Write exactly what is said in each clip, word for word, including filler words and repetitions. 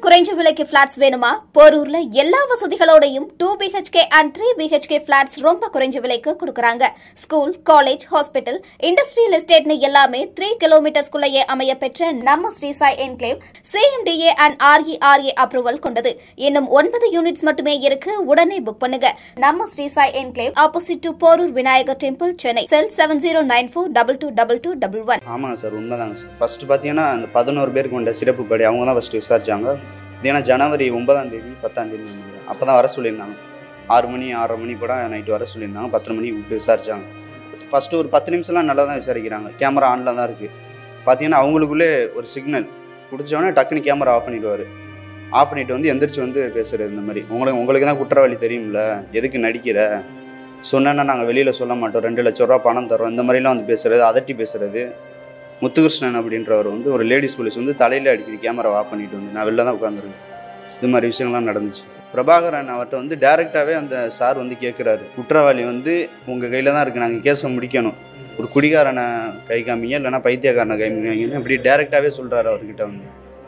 குறைஞ்ச விலைக்கு ஃபிளாட்ஸ் வேணுமா? போரூர்ல எல்லா வசதிகளோடையும் two BHK and three BHK flats ரொம்ப குறைஞ்ச விலைக்கு கொடுக்கறாங்க. ஸ்கூல், காலேஜ், ஹாஸ்பிட்டல், இண்டஸ்ட்ரியல் எஸ்டேட்னு எல்லாமே த்ரீ கிலோமீட்டர்ஸ்குள்ளேயே அமைய பெற்ற நம்ம Shri Sai enclave CMDA and RERA approval கொண்டது. இன்னும் ஒன்பது யூனிட்ஸ் மட்டுமே இருக்கு. உடனே புக் பண்ணுங்க. நம்ம Shri Sai enclave, opposite to Porur Vinayagar temple, Chennai. Cell seven zero nine four double two double two double one. ஆமாங்க சார், உண்மைதாங்க சார். ஃபர்ஸ்ட் பார்த்தீங்கன்னா அந்த பதினோரு பேருக்கு கொண்ட சிறப்பு படி அவங்க தான் ஃபஸ்ட்டு விசாரிச்சாங்க. ஏன்னா ஜனவரி ஒன்பதாம் தேதி பத்தாம் தேதி நினைக்கிறேன், அப்போ தான் வர சொல்லியிருந்தாங்க. ஆறு மணி ஆறரை மணி கூட நைட்டு வர சொல்லியிருந்தாங்க. பத்து மணிக்கு விட்டு விசாரிச்சாங்க. ஃபஸ்ட்டு ஒரு பத்து நிமிஷம்லாம் நல்லா தான் விசாரிக்கிறாங்க. கேமரா ஆனில் தான் இருக்குது. பார்த்தீங்கன்னா அவங்களுக்குள்ளே ஒரு சிக்னல் பிடிச்சோடனே டக்குன்னு கேமரா ஆஃப் பண்ணிவிடுவார். ஆஃப் பண்ணிவிட்டு வந்து எந்திரிச்சு வந்து பேசுகிறது. இந்த மாதிரி உங்களுக்கு உங்களுக்கு தான் குற்றவாளி தெரியும்ல, எதுக்கு நடிக்கிற, சொன்னேன்னா நாங்கள் வெளியில் சொல்ல மாட்டோம், ரெண்டு லட்ச ரூபா பணம் தரோம், இந்த மாதிரிலாம் வந்து பேசுகிறது, அதட்டி பேசுகிறது. முத்துகிருஷ்ணன் அப்படின்றவர் வந்து ஒரு லேடிஸ் போலீஸ் வந்து தலையில் அடிக்குது, கேமரா ஆஃப் பண்ணிட்டு வந்து நான் வெளில தான் உட்காந்துருக்கேன். இது மாதிரி விஷயங்கள்லாம் நடந்துச்சு. பிரபாகரன் அவர்கிட்ட வந்து டேரெக்டாகவே அந்த சார் வந்து கேட்குறாரு, குற்றவாளி வந்து உங்கள் கையில் தான் இருக்குது, நாங்கள் கேஸை முடிக்கணும், ஒரு குடிகாரனை கை காமிங்க இல்லைனா பைத்தியக்காரனை கை காமிங்க இப்படி டேரெக்டாகவே சொல்கிறாரு அவர்கிட்ட வந்து.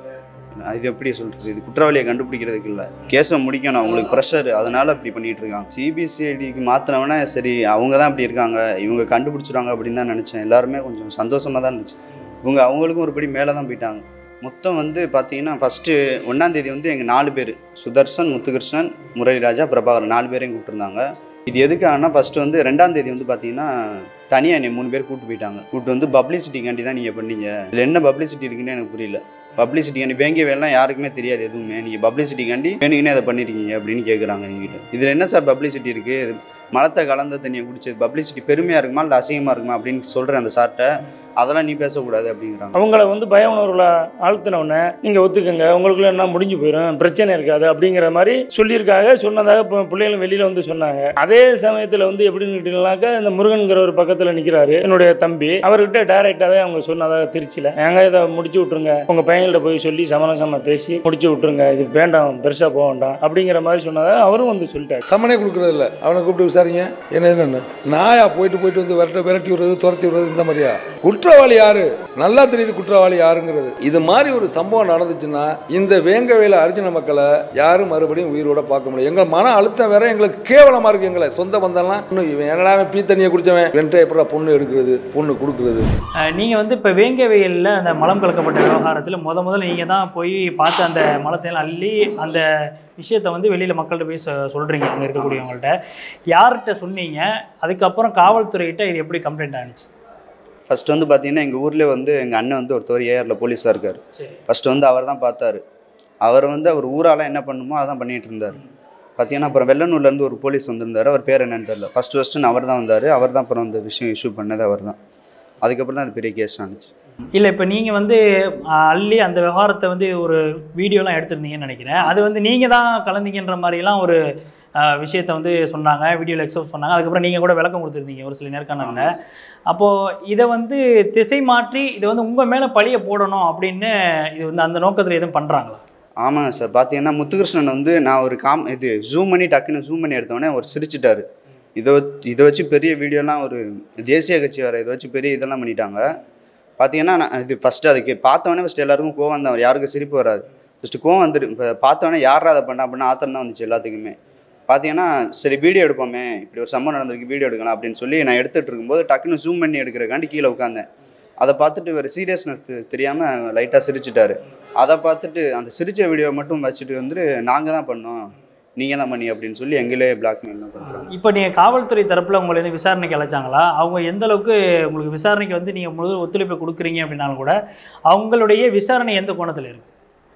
இது எப்படி சொல்கிறது, இது குற்றவாளியை கண்டுபிடிக்கிறதுக்கு இல்லை, கேஸை முடிக்கணும், அவங்களுக்கு ப்ரெஷர், அதனால் அப்படி பண்ணிகிட்டு இருக்காங்க. சிபிசிஐடிக்கு மாற்றினவனே சரி அவங்க தான் அப்படி இருக்காங்க, இவங்க கண்டுபிடிச்சிடுவாங்க அப்படின்னு தான் நினச்சேன். எல்லாருமே கொஞ்சம் சந்தோஷமாக தான் இருந்துச்சு. இவங்க அவங்களுக்கும் ஒருபடி மேலே தான் போயிட்டாங்க. மொத்தம் வந்து பார்த்தீங்கன்னா ஃபஸ்ட்டு ஒன்றாந்தேதி வந்து எங்கள் நாலு பேர், சுதர்சன், முத்துகிருஷ்ணன், முரளிராஜா, பிரபாகரன் நாலு பேரையும் கூப்பிட்டுருந்தாங்க. இது எதுக்காகனா ஃபஸ்ட்டு வந்து ரெண்டாந்தேதி வந்து பார்த்தீங்கன்னா தனியாக என்னை மூணு பேர் கூப்பிட்டு போயிட்டாங்க. கூப்பிட்டு வந்து பப்ளிசிட்டிக்காண்டி தான் நீங்கள் பண்ணீங்க, இதில் என்ன பப்ளிசிட்டி இருக்குன்னு எனக்கு புரியல, பப்ளிசிட்டிக்காண்டி வேங்கவேல்லாம் யாருக்குமே தெரியாது எதுவுமே, நீங்கள் பப்ளிசிட்டிக்காண்டி வேணுங்கன்னே அதை பண்ணியிருக்கீங்க அப்படின்னு கேட்குறாங்க எங்கிட்ட. இதில் என்ன சார் பப்ளிசிட்டி இருக்குது, மலத்தை கலந்த தண்ணியை குடிச்சது பப்ளிசிட்டி பெருமையாக இருக்குமா இல்லை அசிங்கமாக இருக்குமா அப்படின்னு சொல்கிறேன் அந்த சார்கிட்ட. அதெல்லாம் நீ பேசக்கூடாது அப்படிங்கிறாங்க. அவங்கள வந்து பய உணர்வுல ஆழ்த்தினவுடனே நீங்கள் ஒத்துக்கங்க, உங்களுக்குள்ள என்ன முடிஞ்சு போயிடும், பிரச்சனை இருக்காது அப்படிங்கிற மாதிரி சொல்லியிருக்காங்க. சொன்னதாக இப்போ பிள்ளைகளும் வெளியில் வந்து சொன்னாங்க. அதே சமயத்தில் வந்து எப்படின்னு கேட்டீங்கன்னாக்கா, இந்த முருகன்கிற ஒரு பக்கத்தில் நிற்கிறாரு என்னுடைய தம்பி, அவர்கிட்ட டைரெக்டாகவே அவங்க சொன்னதாக திருச்சியில், நாங்கள் இதை முடிச்சு விட்ருங்க, உங்கள் பையன்கிட்ட போய் சொல்லி சமரசமாக பேசி முடிச்சு விட்ருங்க, இது வேண்டாம், பெருசாக போக வேண்டாம் அப்படிங்கிற மாதிரி சொன்னதாக அவரும் வந்து சொல்லிட்டாரு. சமனே கொடுக்குறது இல்லை, அவனை கூப்பிட்டு விசாரிங்க என்ன என்னென்னு, நாயா போயிட்டு போயிட்டு வந்து விரட்ட விரட்டி விடுறது, துரத்தி விடுறது, இந்த மாதிரியா? குற்றவாளி யாரு நல்லா தெரியுது, குற்றவாளி யாருங்கிறது. இது மாதிரி ஒரு சம்பவம் நடந்துச்சுன்னா இந்த வேங்கவேல அர்ஜுன மக்களை யாரும் மறுபடியும் உயிரோட பார்க்க முடியும். எங்கள் மன அழுத்தம் வேற எங்களுக்கு கேவலமா இருக்கு. எங்களை சொந்த பந்தம்லாம் இவன் என்னடா பீ தண்ணியை குடிச்சவன் ரெண்டே எப்படா பொண்ணு எடுக்கிறது, பொண்ணு கொடுக்குறது. நீங்கள் வந்து இப்போ வேங்கவேலில் அந்த மலம் கலக்கப்பட்ட விவகாரத்தில் முத முதல்ல நீங்கள் தான் போய் பார்த்து அந்த மலத்தையெல்லாம் அள்ளி அந்த விஷயத்தை வந்து வெளியில் மக்கள்கிட்ட போய் சொல்கிறீங்க. அங்கே இருக்கக்கூடியவங்கள்ட்ட யார்கிட்ட சொன்னீங்க? அதுக்கப்புறம் காவல்துறைகிட்ட இது எப்படி கம்ப்ளைண்ட் ஆனிச்சு? ஃபஸ்ட்டு வந்து பார்த்தீங்கன்னா எங்கள் ஊரில் வந்து எங்கள் அண்ணன் வந்து ஒருத்தவர் ஏஆரில் போலீஸாக இருக்கார். ஃபஸ்ட்டு வந்து அவர் தான் பார்த்தாரு. அவர் வந்து அவர் ஊரால் என்ன பண்ணுமோ அதான் பண்ணிகிட்டு இருந்தார். பார்த்தீங்கன்னா அப்புறம் வெள்ளனூர்லேருந்து ஒரு போலீஸ் வந்திருந்தார். அவர் பேர் என்னன்னு தெரியல. ஃபஸ்ட்டு ஃபஸ்ட்டுன்னு அவர் தான் வந்தார். அவர் தான் அப்புறம் அந்த விஷயம் இஷ்யூ பண்ணது அவர் தான். அதுக்கப்புறம் தான் அது பெரிய கேஸ் ஆனிச்சு. இல்லை, இப்போ நீங்கள் வந்து அள்ளி அந்த விவகாரத்தை வந்து ஒரு வீடியோலாம் எடுத்துருந்தீங்கன்னு நினைக்கிறேன். அது வந்து நீங்கள் தான் கலந்தீங்கன்ற மாதிரிலாம் ஒரு விஷயத்தை வந்து சொன்னாங்க, வீடியோவில் எக்ஸ்போஸ் பண்ணாங்க. அதுக்கப்புறம் நீங்கள் கூட விளக்கம் கொடுத்துருந்தீங்க ஒரு சில நேர்காணலில். அப்போது இதை வந்து திசை மாற்றி இதை வந்து உங்கள் மேலே பழிய போடணும் அப்படின்னு இது வந்து அந்த நோக்கத்தில் எதுவும் பண்ணுறாங்களா? ஆமாங்க சார். பார்த்தீங்கன்னா முத்துகிருஷ்ணன் வந்து நான் ஒரு காம் இது ஜூம் பண்ணி டக்குன்னு ஜூம் பண்ணி எடுத்தோடனே அவர் சிரிச்சிட்டார். இதை இதை வச்சு பெரிய வீடியோலாம் ஒரு தேசிய கட்சி வேறு இதை வச்சு பெரிய இதெல்லாம் பண்ணிட்டாங்க. பார்த்தீங்கன்னா நான் இது ஃபஸ்ட்டு அதுக்கு பார்த்தோன்னே ஃபஸ்ட்டு எல்லாருக்கும் கோவம் தான், யாருக்கும் சிரிப்பு வராது. ஃபஸ்ட்டு கோவம் வந்துடு. இப்போ பார்த்தோன்னே யாரா அதை பண்ணா அப்படின்னா ஆத்திரம் தான் வந்துச்சு எல்லாத்துக்குமே. பார்த்தீங்கன்னா சரி வீடியோ எடுப்போமே, இப்படி ஒரு சம்பவம் நடந்திருக்கு, வீடியோ எடுக்கலாம் அப்படின்னு சொல்லி நான் எடுத்துகிட்டு இருக்கும்போது டக்குன்னு ஜூம் பண்ணி எடுக்கிறக்காண்டி கீழே உட்காந்தேன். அதை பார்த்துட்டு ஒரு சீரியஸ்னஸ் தெரியாமல் லைட்டாக சிரிச்சிட்டாரு. அதை பார்த்துட்டு அந்த சிரிச்ச வீடியோ மட்டும் வச்சுட்டு வந்துட்டு நாங்கள் தான் பண்ணோம், நீங்கள் தான் பண்ணி அப்படின்னு சொல்லி எங்களே பிளாக்மெயில் தான் பண்ணுறாங்க. இப்போ நீங்கள் காவல்துறை தரப்பில் உங்களை வந்து விசாரணைக்கு அழைச்சாங்களா? அவங்க எந்த அளவுக்கு உங்களுக்கு விசாரணைக்கு வந்து நீங்கள் முழு ஒத்துழைப்பு கொடுக்குறீங்க அப்படின்னாலும் கூட அவங்களுடைய விசாரணை எந்த கோணத்தில் இருக்குது?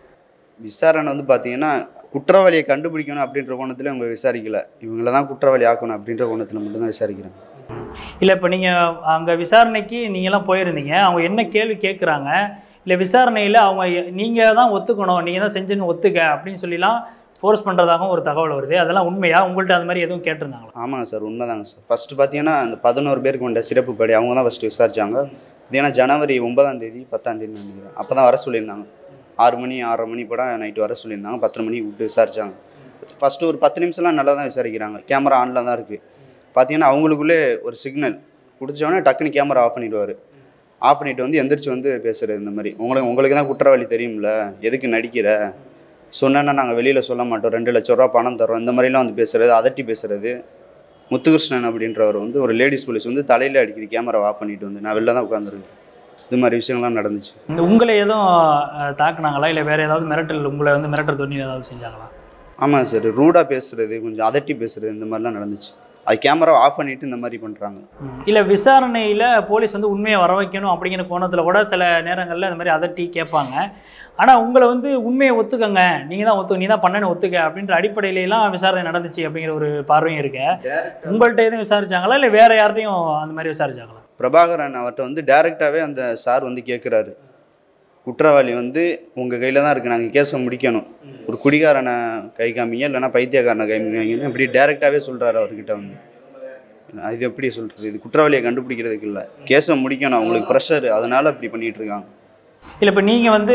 விசாரணை வந்து பார்த்தீங்கன்னா குற்றவாளியை கண்டுபிடிக்கணும் அப்படின்ற கோணத்தில் அவங்க விசாரிக்கலை, இவங்கள தான் குற்றவாளி ஆக்கணும் அப்படின்ற கோணத்தில் மட்டும்தான் விசாரிக்கிறாங்க. இல்லை, இப்போ நீங்கள் அங்கே விசாரணைக்கு நீங்கள்லாம் போயிருந்தீங்க, அவங்க என்ன கேள்வி கேட்குறாங்க, இல்லை விசாரணையில் அவங்க நீங்கள் தான் ஒத்துக்கணும், நீங்கள் தான் செஞ்சுன்னு ஒத்துக்க அப்படின்னு சொல்லிலாம் ஃபோர்ஸ் பண்ணுறதாகவும் ஒரு தகவல் வருது. அதெல்லாம் உண்மையா? உங்கள்கிட்ட அது மாதிரி எதுவும் கேட்டிருந்தாங்களா? ஆமாங்க சார், உண்மைதாங்க சார். ஃபஸ்ட்டு பார்த்தீங்கன்னா அந்த பதினோரு பேருக்கு கொண்ட சிறப்பு படி அவங்க தான் ஃபஸ்ட்டு விசாரித்தாங்க. இது ஏன்னா ஜனவரி ஒன்பதாம் தேதி பத்தாம் தேதி நினைக்கிறேன், அப்போ தான் வர சொல்லியிருந்தாங்க. ஆறு மணி ஆறரை மணி கூட நைட்டு வர சொல்லியிருந்தாங்க. பத்து மணிக்கு விட்டு விசாரித்தாங்க. ஃபஸ்ட்டு ஒரு பத்து நிமிஷம்லாம் நல்லா தான் விசாரிக்கிறாங்க. கேமரா ஆனில் தான் இருக்குது. பார்த்தீங்கன்னா அவங்களுக்குள்ளே ஒரு சிக்னல் பிடிச்சோடனே டக்குன்னு கேமரா ஆஃப் பண்ணிவிடுவார். ஆஃப் பண்ணிவிட்டு வந்து எந்திரிச்சு வந்து பேசுகிறது. இந்த மாதிரி உங்களுக்கு உங்களுக்கு தான் குற்றவாளி தெரியும்ல, எதுக்கு நடிக்கிற, சொன்னேன்னா நாங்கள் வெளியில் சொல்ல மாட்டோம், ரெண்டு லட்ச ரூபா பணம் தரோம், இந்த மாதிரிலாம் வந்து பேசுகிறது, அதட்டி பேசுகிறது. முத்துகிருஷ்ணன் அப்படின்றவர் வந்து ஒரு லேடிஸ் போலீஸ் வந்து தலையில் அடிக்குது, கேமரா ஆஃப் பண்ணிட்டு வந்து நான் வெளில தான் உட்காந்துருக்கேன். இது மாதிரி விஷயங்கள்லாம் நடந்துச்சு. இந்த உங்களை எதுவும் தாக்குனாங்களா இல்லை வேறு ஏதாவது மிரட்டல் உங்களை வந்து மிரட்டல் தொண்ணி ஏதாவது செஞ்சாங்களா? ஆமாம் சார், ரூடாக பேசுகிறது, கொஞ்சம் அதட்டி பேசுகிறது, இந்த மாதிரிலாம் நடந்துச்சு. அது கேமரா ஆஃப் பண்ணிவிட்டு இந்த மாதிரி பண்ணுறாங்க. இல்லை விசாரணையில் போலீஸ் வந்து உண்மையை வர வைக்கணும் அப்படிங்கிற கோணத்தில் கூட சில நேரங்களில் இந்த மாதிரி அதட்டி கேட்பாங்க. ஆனால் உங்களை வந்து உண்மையை ஒத்துக்கங்க, நீங்கள் தான் ஒத்து நீ தான் பண்ணனு ஒத்துக்க அப்படின்ற அடிப்படையிலாம் விசாரணை நடந்துச்சு அப்படிங்கிற ஒரு பார்வையும் இருக்கு. உங்கள்கிட்ட எதுவும் விசாரிச்சாங்களா இல்லை வேறு யார்ட்டையும் அந்த மாதிரி விசாரிச்சாங்களா? பிரபாகரன் அவர்கிட்ட வந்து டைரெக்டாகவே அந்த சார் வந்து கேட்குறாரு, குற்றவாளி வந்து உங்கள் கையில் தான் இருக்குது, நாங்கள் கேஸை முடிக்கணும், ஒரு குடிகாரனை கை காமிங்க இல்லைனா பைத்தியக்காரனை கை காமிங்கன்னு இப்படி டைரெக்டாகவே சொல்கிறாரு அவர்கிட்ட வந்து. இது எப்படி சொல்கிறது, இது குற்றவாளியை கண்டுபிடிக்கிறதுக்கு இல்லை, கேஸை முடிக்கணும், அவங்களுக்கு ப்ரெஷர், அதனால் இப்படி பண்ணிகிட்டு இருக்காங்க. இல்லை இப்போ நீங்கள் வந்து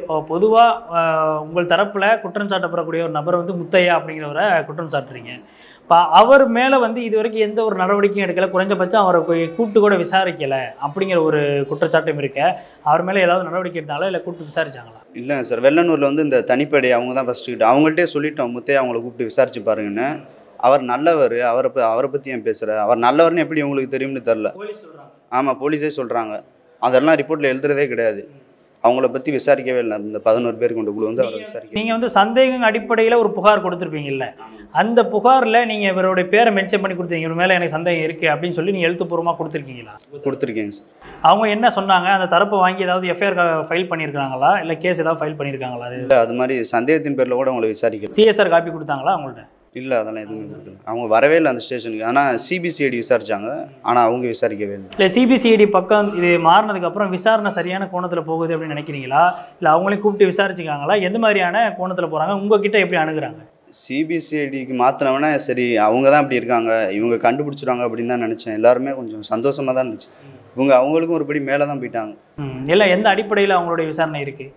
பொதுவாக உங்கள் தரப்பில் குற்றம் சாட்டப்படக்கூடிய ஒரு நபர் வந்து முத்தையா அப்படிங்கிறவரை குற்றம் சாட்டுறீங்க. இப்போ அவர் மேலே வந்து இது வரைக்கும் எந்த ஒரு நடவடிக்கையும் எடுக்கலை, குறைஞ்சபட்சம் அவரை போய் கூப்பிட்டு கூட விசாரிக்கலை அப்படிங்கிற ஒரு குற்றச்சாட்டும் இருக்க. அவர் மேலே ஏதாவது நடவடிக்கை எடுத்தாங்களா இல்லை கூப்பிட்டு விசாரிச்சாங்களா? இல்லைங்க சார், வெள்ளனூரில் வந்து இந்த தனிப்படை அவங்க தான் ஃபஸ்ட்டு கிட்ட அவங்கள்ட்டே சொல்லிட்டோம், முத்தையா அவங்கள கூப்பிட்டு விசாரிச்சு பாருங்கன்னு. அவர் நல்லவர், அவரை அவரை பற்றி ஏன் பேசுகிற, அவர் நல்லவர்னு எப்படி உங்களுக்கு தெரியும்னு தெரில. ஆமாம், போலீஸே சொல்கிறாங்க, அதெல்லாம் ரிப்போர்ட்டில் எழுதுறதே கிடையாது. அவங்கள பற்றி விசாரிக்கவே இல்லை. இந்த பதினோரு பேர் கொண்ட குழு வந்து அவரை விசாரிக்க. நீங்கள் வந்து சந்தேகம் அடிப்படையில் ஒரு புகார் கொடுத்துருப்பீங்கல்ல, அந்த புகாரில் நீங்கள் இவருடைய பேரை மென்ஷன் பண்ணி கொடுத்தீங்க, இவர் மேலே எனக்கு சந்தேகம் இருக்குது அப்படின்னு சொல்லி நீங்கள் எழுத்துப்பூர்வமாக கொடுத்துருக்கீங்களா? கொடுத்துருக்கீங்க சார். அவங்க என்ன சொன்னாங்க, அந்த தரப்பை வாங்கி ஏதாவது எஃப்ஐஆர் ஃபைல் பண்ணியிருக்காங்களா இல்லை கேஸ் ஏதாவது ஃபைல் பண்ணியிருக்காங்களா? அது இல்லை, அது மாதிரி சந்தேகத்தின் பேரில் கூட அவங்களை விசாரிக்க. சிஎஸ்ஆர் காப்பி கொடுத்தாங்களா அவங்கள்ட்ட? இல்லை, அதெல்லாம் எதுவுமே கொடுக்கல. அவங்க வரவே இல்லை அந்த ஸ்டேஷனுக்கு. ஆனால் சிபிசிஐடி விசாரிச்சாங்க, ஆனால் அவங்க விசாரிக்கவே இல்லை. இல்லை சிபிசிஐடி பக்கம் இது மாறினதுக்கப்புறம் விசாரணை சரியான கோணத்தில் போகுது அப்படின்னு நினைக்கிறீங்களா இல்லை அவங்களையும் கூப்பிட்டு விசாரிச்சுக்காங்களா? எந்த மாதிரியான கோணத்தில் போகிறாங்க, உங்ககிட்ட எப்படி அணுகுறாங்க? சிபிசிஐடிக்கு மாற்றினவனே சரி அவங்க தான் அப்படி இருக்காங்க, இவங்க கண்டுபிடிச்சிடுவாங்க அப்படின்னு தான் நினச்சேன். எல்லாருமே கொஞ்சம் சந்தோஷமாக தான் இருந்துச்சு. இவங்க அவங்களுக்கும் ஒரு படி மேலே தான் போயிட்டாங்க. இல்லை எந்த அடிப்படையில் அவங்களுடைய விசாரணை இருக்குது?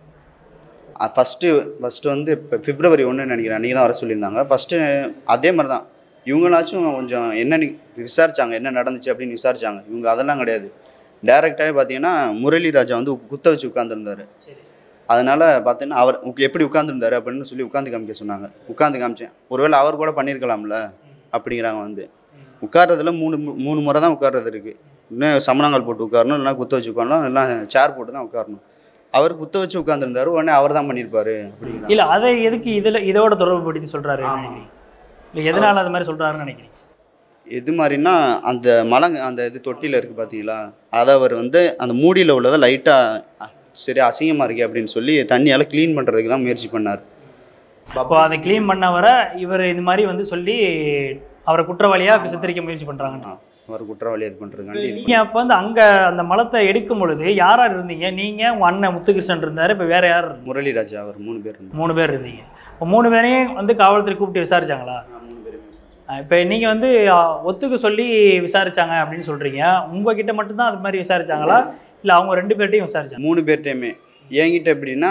ஃபஸ்ட்டு ஃபஸ்ட்டு வந்து இப்போ பிப்ரவரி ஒன்று நினைக்கிறேன், அன்றைக்கி தான் வர சொல்லியிருந்தாங்க. ஃபஸ்ட்டு அதே மாதிரி தான் இவங்களாச்சும் கொஞ்சம் என்ன விசாரித்தாங்க, என்ன நடந்துச்சு அப்படின்னு விசாரித்தாங்க. இவங்க அதெல்லாம் கிடையாது. டைரெக்டாகவே பார்த்தீங்கன்னா முரளி ராஜா வந்து குத்த வச்சு உட்காந்துருந்தார். அதனால் பார்த்தீங்கன்னா அவர் எப்படி உட்காந்துருந்தார் அப்படின்னு சொல்லி உட்காந்து காமிக்க சொன்னாங்க. உட்காந்து காமிச்சேன், ஒருவேளை அவர் கூட பண்ணியிருக்கலாம்ல அப்படிங்கிறாங்க. வந்து உட்கார்றதுல மூணு மூணு முறை தான் உட்கார்றது இருக்குது. இன்னும் சமணங்கள் போட்டு உட்காரணும், இல்லைனா குத்த வச்சு உட்காரணும், இல்லைனா சேர் போட்டு தான் உட்காரணும். அவர் குத்த வச்சு உட்காந்துருந்தாரு, உடனே அவர் தான் பண்ணியிருப்பாரு அப்படிங்கிற. இல்லை அதை எதுக்கு இதில் இதோட தொடர்பு படுத்தி சொல்கிறாரு நினைக்கிறீங்க? இல்லை எதனால் அது மாதிரி சொல்கிறாருன்னு நினைக்கிறீங்க? எது மாதிரின்னா அந்த மலங்க அந்த இது தொட்டியில் இருக்குது பார்த்தீங்களா, அதை அவர் வந்து அந்த மூடியில் உள்ளதை லைட்டாக சரி அசிங்கமாக இருக்கே அப்படின்னு சொல்லி தண்ணியால் க்ளீன் பண்ணுறதுக்கு தான் முயற்சி பண்ணார். அப்போ அதை க்ளீன் பண்ணவரை இவர் இது மாதிரி வந்து சொல்லி அவரை குற்றவாளியாக சித்தரிக்க முயற்சி பண்ணுறாங்கண்ணா. அவர் குற்றவாளி இது பண்ணுறதுக்காண்டி. நீங்கள் அப்போ வந்து அங்கே அந்த மலத்தை எடுக்கும் பொழுது யார் யார் இருந்தீங்க? நீங்கள் உங்கள் அண்ணன் முத்துகிருஷ்ணன் இருந்தார், இப்போ வேறு யார்? முரளி ராஜா, அவர் மூணு பேர் மூணு பேர் இருந்தீங்க. இப்போ மூணு பேரையும் வந்து காவல்துறை கூப்பிட்டு விசாரிச்சாங்களா? மூணு பேரும். இப்போ நீங்கள் வந்து ஒத்துக்க சொல்லி விசாரித்தாங்க அப்படின்னு சொல்கிறீங்க, உங்ககிட்ட மட்டும்தான் அது மாதிரி விசாரித்தாங்களா இல்லை அவங்க ரெண்டு பேர்ட்டையும் விசாரிச்சாங்க? மூணு பேர்ட்டையுமே. என்கிட்ட எப்படின்னா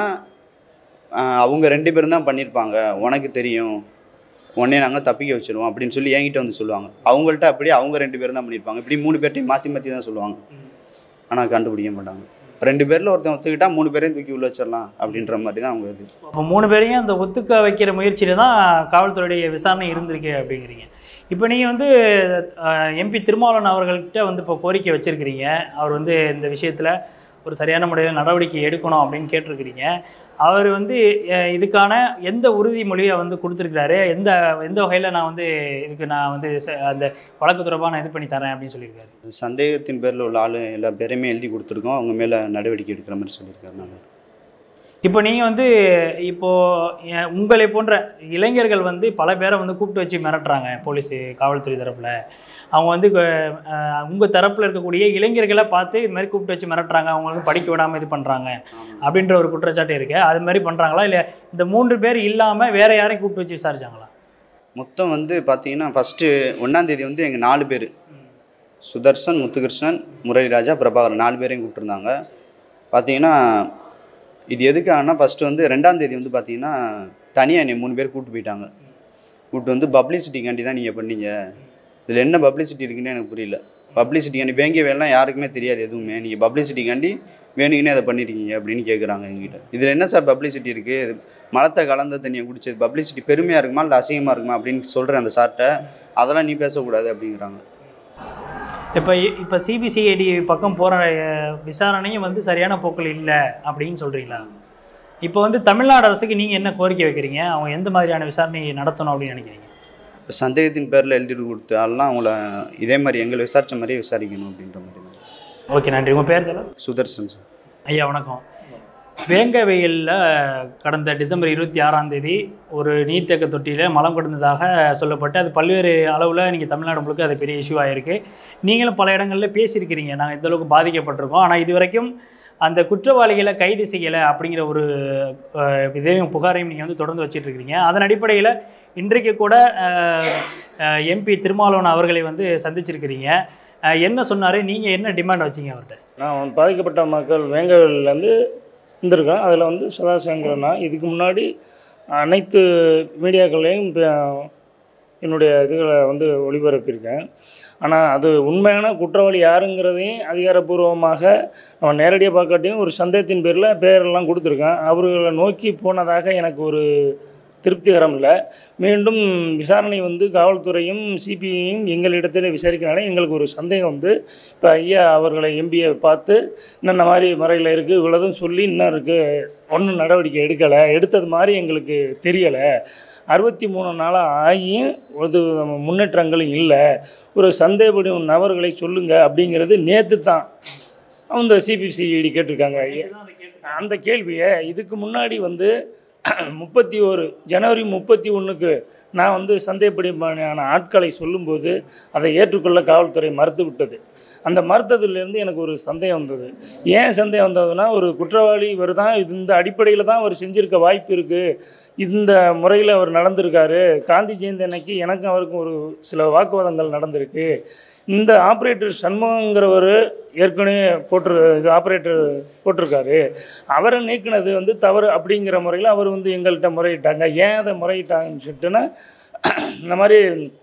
அவங்க ரெண்டு பேரும் தான் பண்ணியிருப்பாங்க, உனக்கு தெரியும், உடனே நாங்கள் தப்பிக்க வச்சுருவோம் அப்படின்னு சொல்லி என்கிட்ட வந்து சொல்லுவாங்க. அவங்கள்ட்ட அப்படியே அவங்க ரெண்டு பேரும் தான் பண்ணியிருப்பாங்க. இப்படி மூணு பேர்ட்டையும் மாற்றி மாற்றி தான் சொல்லுவாங்க, ஆனால் கண்டுபிடிக்க மாட்டாங்க. ரெண்டு பேரில் ஒருத்தன் ஒத்துக்கிட்டா மூணு பேரையும் தூக்கி உள்ள வச்சிடலாம் அப்படின்ற மாதிரி தான் அவங்க இது. அப்போ மூணு பேரையும் அந்த ஒத்துக்க வைக்கிற முயற்சியில் தான் காவல்துறையுடைய விசாரணை இருந்திருக்கு அப்படிங்கிறீங்க. இப்போ நீங்கள் வந்து எம்பி திருமாவளவன் அவர்கள்ட்ட வந்து இப்போ கோரிக்கை வச்சுருக்கிறீங்க, அவர் வந்து இந்த விஷயத்தில் ஒரு சரியான முறையில் நடவடிக்கை எடுக்கணும் அப்படின்னு கேட்டிருக்கிறீங்க. அவர் வந்து இதுக்கான எந்த உறுதிமொழியை வந்து கொடுத்துருக்கிறாரு, எந்த எந்த வகையில் நான் வந்து இதுக்கு நான் வந்து அந்த வழக்கு தொடர்பாக நான் இது பண்ணி தரேன் அப்படின்னு சொல்லியிருக்காரு? சந்தேகத்தின் பேரில் உள்ள ஆள் எல்லா பேரையுமே எழுதி கொடுத்துருக்கோம், அவங்க மேலே நடவடிக்கை எடுக்கிற மாதிரி சொல்லியிருக்காரு. நான் இப்போ நீங்கள் வந்து இப்போது உங்களை போன்ற இளைஞர்கள் வந்து பல பேரை வந்து கூப்பிட்டு வச்சு மிரட்டுறாங்க போலீஸு காவல்துறை தரப்பில். அவங்க வந்து உங்கள் தரப்பில் இருக்கக்கூடிய இளைஞர்களை பார்த்து இது மாதிரி கூப்பிட்டு வச்சு மிரட்டுறாங்க, அவங்க வந்து படிக்க விடாமல் இது பண்ணுறாங்க அப்படின்ற ஒரு குற்றச்சாட்டு இருக்குது. அது மாதிரி பண்ணுறாங்களா இல்லை இந்த மூன்று பேர் இல்லாமல் வேறு யாரையும் கூப்பிட்டு வச்சு விசாரிச்சாங்களா? மொத்தம் வந்து பார்த்தீங்கன்னா ஃபஸ்ட்டு ஒன்றாந்தேதி வந்து எங்கள் நாலு பேர், சுதர்சன், முத்துகிருஷ்ணன், முரளிராஜா, பிரபாகரன், நாலு பேரையும் கூப்பிட்டுருந்தாங்க. பார்த்தீங்கன்னா இது எதுக்காகனா ஃபஸ்ட்டு வந்து ரெண்டாந்தேதி வந்து பார்த்தீங்கன்னா தனியாக என்னை மூணு பேர் கூப்பிட்டு போயிட்டாங்க. கூப்பிட்டு வந்து பப்ளிசிட்டிக்காண்டி தான் நீங்கள் பண்ணீங்க, இதில் என்ன பப்ளிசிட்டி இருக்குன்னு எனக்கு புரியல. பப்ளிசிட்டிக்காண்டி வேங்கியவேலாம் யாருக்குமே தெரியாது எதுவுமே, நீங்கள் பப்ளிசிட்டிக்காண்டி வேணுங்கன்னே அதை பண்ணியிருக்கீங்க அப்படின்னு கேட்குறாங்க எங்கிட்ட. இதில் என்ன சார் பப்ளிசிட்டி இருக்குது? மலத்தை கலந்த தண்ணியை குடிச்சது பப்ளிசிட்டி பெருமையாக இருக்குமா இல்லை அசிங்கமாக இருக்குமா அப்படின்னு சொல்கிறேன் அந்த சார்கிட்ட. அதெல்லாம் நீ பேசக்கூடாது அப்படிங்கிறாங்க. இப்போ இப்போ சிபிசிஐடி பக்கம் போகிற விசாரணையும் வந்து சரியான போக்கில் இல்லை அப்படின்னு சொல்கிறீங்களா? இப்போ வந்து தமிழ்நாடு அரசுக்கு நீங்கள் என்ன கோரிக்கை வைக்கிறீங்க? அவங்க எந்த மாதிரியான விசாரணை நடத்தணும் அப்படின்னு நினைக்கிறீங்க? இப்போ சந்தேகத்தின் பேரில் எழுதிட்டு கொடுத்தாலாம் அவங்கள இதே மாதிரி எங்களை விசாரித்த மாதிரியே விசாரிக்கணும் அப்படின்ற மாதிரி. ஓகே, நன்றி. உங்கள் பேர் சொல்ல? சுதர்சன் சார். ஐயா வணக்கம். வேங்கவயலில் கடந்த டிசம்பர் இருபத்தி ஆறாம் தேதி ஒரு நீர்த்தேக்க தொட்டியில் மலம் கடந்ததாக சொல்லப்பட்டு அது பல்வேறு அளவில் நீங்கள் தமிழ்நாடு முழுக்க அது பெரிய இஷ்யூ ஆகிருக்கு. நீங்களும் பல இடங்களில் பேசியிருக்கிறீங்க, நாங்கள் இந்தளவுக்கு பாதிக்கப்பட்டிருக்கோம், ஆனால் இது வரைக்கும் அந்த குற்றவாளிகளை கைது செய்யலை அப்படிங்கிற ஒரு இதையும் புகாரையும் நீங்கள் வந்து தொடர்ந்து வச்சிட்ருக்கிறீங்க. அதன் அடிப்படையில் இன்றைக்கு கூட எம்பி திருமாவளவன் அவர்களை வந்து சந்திச்சிருக்கிறீங்க. என்ன சொன்னார்? நீங்கள் என்ன டிமாண்ட் வச்சிங்க அவர்கிட்ட? நான் பாதிக்கப்பட்ட மக்கள் வேங்கவேல்லேருந்து இருந்திருக்கேன். அதில் வந்து சதாசிவங்கிறனா இதுக்கு முன்னாடி அனைத்து மீடியாக்கள்லையும் என்னுடைய இதுகளை வந்து ஒளிபரப்பியிருக்கேன். ஆனால் அது உண்மையான குற்றவாளி யாருங்கிறதையும் அதிகாரப்பூர்வமாக நம்ம நேரடியாக பார்க்காட்டியும் ஒரு சந்தேகத்தின் பேரில் பேரெல்லாம் கொடுத்துருக்கேன். அவர்களை நோக்கி போனதாக எனக்கு ஒரு திருப்திகரம் இல்லை. மீண்டும் விசாரணை வந்து காவல்துறையும் சிபிஐயும் எங்களிடத்தில் விசாரிக்கிறனால எங்களுக்கு ஒரு சந்தேகம் வந்து இப்போ ஐயா அவர்களை எம்பியை பார்த்து இன்னும் மாதிரி முறையில் இருக்குது இவ்வளோதும் சொல்லி இன்னும் இருக்குது ஒன்றும் நடவடிக்கை எடுக்கலை, எடுத்தது மாதிரி எங்களுக்கு தெரியலை, அறுபத்தி மூணு நாளாக ஆகியும் ஒரு முன்னேற்றங்களும் இல்லை, ஒரு சந்தேகப்படும் நபர்களை சொல்லுங்கள் அப்படிங்கிறது நேற்று தான் அந்த சிபிசிஐடி கேட்டிருக்காங்க. அந்த கேள்வியை இதுக்கு முன்னாடி வந்து முப்பத்தி ஒரு ஜனவரி முப்பத்தி ஒன்றுக்கு நான் வந்து சந்தேகப்படியான ஆட்களை சொல்லும்போது அதை ஏற்றுக்கொள்ள காவல்துறை மறுத்து விட்டது. அந்த மறுத்ததுலேருந்து எனக்கு ஒரு சந்தேகம் வந்தது. ஏன் சந்தேகம் வந்ததுன்னா, ஒரு குற்றவாளி இவர் தான், இந்த அடிப்படையில் தான் அவர் செஞ்சுருக்க வாய்ப்பு இருக்குது, இந்த முறையில் அவர் நடந்திருக்காரு. காந்தி ஜெயந்தி அன்னைக்கு எனக்கும் அவருக்கும் ஒரு சில வாக்குவாதங்கள் நடந்திருக்கு. இந்த ஆப்ரேட்டர் சண்முகங்கிறவர் ஏற்கனவே போட்டு இது ஆப்ரேட்டர் போட்டிருக்காரு, அவரை நீக்கினது வந்து தவறு அப்படிங்கிற முறையில் அவர் வந்து எங்கள்கிட்ட முறையிட்டாங்க. ஏன் அதை முறையிட்டாங்கன்னு சொல்லிட்டுன்னா, இந்த மாதிரி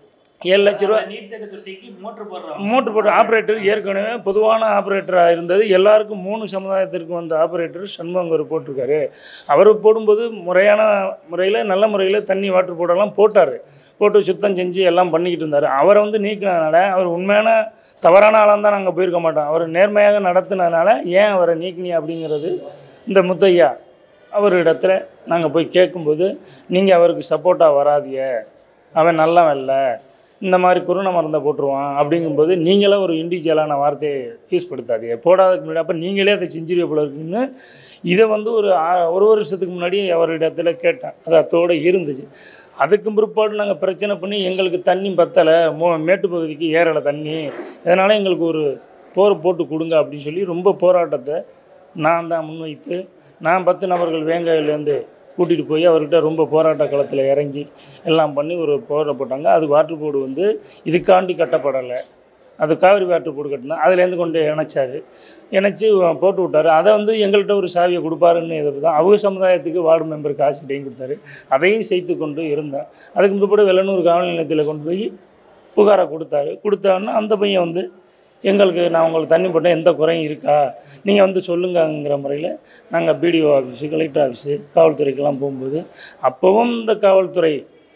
ஏழு லட்ச ரூபா நீர்த்தேக்க தொட்டிக்கு மோட்ரு போடுறோம் மோட்ரு போட்ட ஆப்ரேட்டர் ஏற்கனவே பொதுவான ஆப்ரேட்டராக இருந்தது. எல்லாருக்கும் மூணு சமுதாயத்திற்கு வந்த ஆப்ரேட்டர் சண்முகர் போட்டிருக்காரு. அவர் போடும்போது முறையான முறையில் நல்ல முறையில் தண்ணி வாட்டர் போடலாம் போட்டார், போட்டு சுத்தம் செஞ்சு எல்லாம் பண்ணிக்கிட்டு இருந்தார். அவரை வந்து நீக்கினதுனால அவர் உண்மையான தவறான ஆளாக தான் நாங்கள் போயிருக்க மாட்டோம். அவர் நேர்மையாக நடத்தினதுனால ஏன் அவரை நீக்கினி அப்படிங்கிறது இந்த முத்தையா அவரிடத்துல நாங்கள் போய் கேட்கும்போது, நீங்கள் அவருக்கு சப்போர்ட்டாக வராதிய, அவன் நல்லவன் இல்லை, இந்த மாதிரி குருணை மருந்தை போட்டுருவான் அப்படிங்கும்போது நீங்களே ஒரு இண்டிவிஜுவலான வார்த்தையை யூஸ் படுத்தாதீங்க, போடாததுக்கு முன்னாடி அப்போ நீங்களே அதை செஞ்சுருவ போல இருக்குன்னு இதை வந்து ஒரு ஒரு வருஷத்துக்கு முன்னாடி அவரிடத்துல கேட்டேன். அது அத்தோடு இருந்துச்சு. அதுக்கும் பிற்பாடு நாங்கள் பிரச்சனை பண்ணி எங்களுக்கு தண்ணி பத்தலை, மோ மேட்டு பகுதிக்கு ஏறலை தண்ணி, அதனால் எங்களுக்கு ஒரு போர் போட்டு கொடுங்க அப்படின்னு சொல்லி ரொம்ப போராட்டத்தை நான் தான் முன்வைத்து நான் பத்து நபர்கள் வேங்காயிலேருந்து கூட்டிகிட்டு போய் அவர்கிட்ட ரொம்ப போராட்ட களத்தில் இறங்கி எல்லாம் பண்ணி ஒரு போரை போட்டாங்க. அது வாட்டர் போர்டு வந்து இதுக்காண்டி கட்டப்படலை, அது காவிரி வாட்டர் போர்டு கட்டினா அதுலேருந்து கொண்டு இணைச்சார், இணைச்சி போட்டு விட்டார். அதை வந்து எங்கள்கிட்ட ஒரு சாவியை கொடுப்பாருன்னு எதிர்ப்பு தான் அவங்க சமுதாயத்துக்கு வார்டு மெம்பருக்கு காசுகிட்டையும் கொடுத்தாரு. அதையும் செய்து கொண்டு இருந்தேன். அதுக்கு முன்னாடி வெள்ளனூர் காவல் நிலையத்தில் கொண்டு போய் புகாரை கொடுத்தாரு. கொடுத்தாருன்னா அந்த பையன் வந்து எங்களுக்கு நான் உங்களுக்கு தண்ணி போட்டேன், எந்த குறையும் இருக்கா நீங்கள் வந்து சொல்லுங்கங்கிற முறையில் நாங்கள் பிடிஓ ஆஃபீஸு கலெக்டர் ஆஃபீஸு காவல்துறைக்கெல்லாம் போகும்போது அப்போவும் இந்த காவல்துறை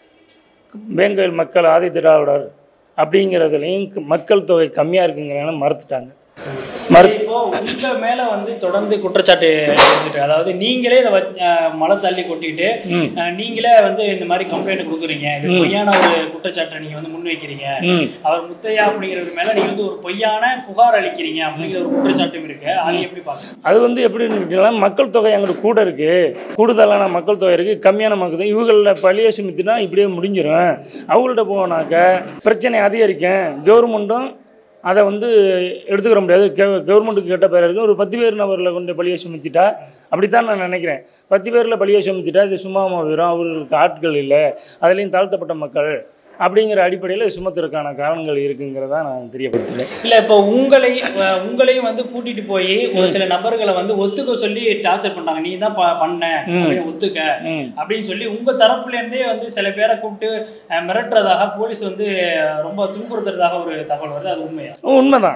வேங்கவேல் மக்கள் ஆதி திராவிடர் அப்படிங்கிறதுலையும் மக்கள் தொகை கம்மியாக இருக்குங்கிறனால மறுத்துட்டாங்க. மறு இப்போ உங்கள் மேலே வந்து தொடர்ந்து குற்றச்சாட்டு இருந்துட்டு, அதாவது நீங்களே இதை மழை தள்ளி கொட்டிட்டு நீங்களே வந்து இந்த மாதிரி கம்ப்ளைண்ட் கொடுக்குறீங்க, இது பொய்யான ஒரு குற்றச்சாட்டை நீங்கள் வந்து முன்வைக்கிறீங்க, அவர் முத்தையா அப்படிங்கிறது மேலே நீங்கள் வந்து ஒரு பொய்யான புகார் அளிக்கிறீங்க அப்படிங்கிற ஒரு குற்றச்சாட்டும் இருக்கு. அது எப்படி பார்க்குறீங்க? அது வந்து எப்படின்னு கேட்டீங்கன்னா, மக்கள் தொகை எங்களுக்கு கூட இருக்குது, கூடுதலான மக்கள் தொகை இருக்குது, கம்மியான மக்கள் தொகை. இவங்களில் பழிய சுமித்தினா இப்படியே முடிஞ்சிடும். அவங்கள்ட்ட போனாக்க பிரச்சனை அதிகரிக்கும். கவர்மெண்ட்டும் அதை வந்து எடுத்துக்கிற முடியாது. கெ கவர்மெண்ட்டுக்கு கெட்ட பேர் இருக்குது. ஒரு பத்து பேர் நபரில் கொண்டு பழியை சுமத்திட்டா அப்படித்தான் நான் நினைக்கிறேன். பத்து பேரில் பழியை சுமத்திட்டா இது சும்மாமா வரும், அவர்களுக்கு ஆட்கள் இல்லை, அதுலேயும் தாழ்த்தப்பட்ட மக்கள் அப்படிங்கிற அடிப்படையில் சுமத்துறதுக்கான காரணங்கள் இருக்குங்கிறதா நான் தெரியப்படுத்துகிறேன். இல்லை, இப்போ உங்களை உங்களையும் வந்து கூட்டிகிட்டு போய் ஒரு சில நபர்களை வந்து ஒத்துக்க சொல்லி டார்ச்சர் பண்ணாங்க, நீ தான் பண்ண ஒத்துக்க அப்படின்னு சொல்லி உங்கள் தரப்புலேருந்தே வந்து சில பேரை கூப்பிட்டு மிரட்டுறதாக போலீஸ் வந்து ரொம்ப துன்புறுத்துறதாக ஒரு தகவல் வருது. அது உண்மையா? உண்மைதான்.